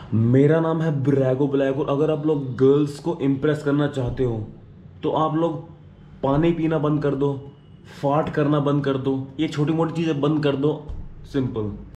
मेरा नाम है ब्रैगो ब्लैक और अगर आप लोग गर्ल्स को इम्प्रेस करना चाहते हो तो आप लोग पानी पीना बंद कर दो, फाट करना बंद कर दो, ये छोटी मोटी चीज़ें बंद कर दो। सिंपल।